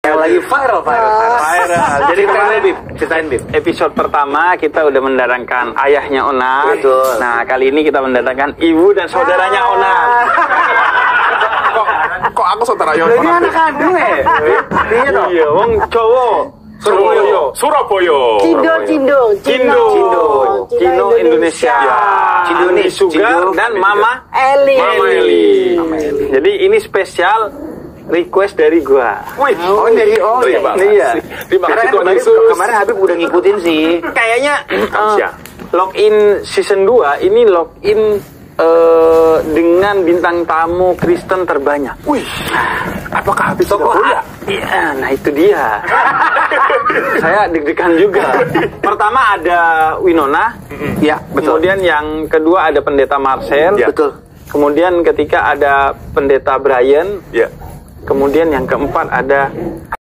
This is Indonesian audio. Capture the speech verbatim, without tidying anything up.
Yang lagi viral, viral, viral. Viral. Jadi kemarin Bib, ceritain Bib. Episode pertama kita udah mendatangkan ayahnya Ona. Betul. Nah kali ini kita mendatangkan ibu dan saudaranya Ona. Kok kok aku saudaranya Ini Ona? anak kandung ya? Iya dong. Iya, wong cowok. Surabaya. Surabaya. Cindo, Cindo, Cindo, Cindo, Cindo Indonesia, Ya. Cindo Cindo nih, Sugar Cindo. dan Mama Eli. Mama Eli. Jadi ini spesial request dari gua. Wih, Oh dari oh terima iya. kasih. Terima Karena kasih kan Tuhan kemarin, Yesus. kemarin Habib udah ngikutin sih. Kayaknya Siap. login season dua ini login eh, dengan bintang tamu Kristen terbanyak. Wih, apakah habis Tokoh Surabaya? A- Iya, nah itu dia. Saya deg-degan juga. Pertama ada Winona, Ya betul. kemudian yang kedua ada pendeta Marcel, Ya. Betul. kemudian ketika ada pendeta Brian, Ya. kemudian yang keempat ada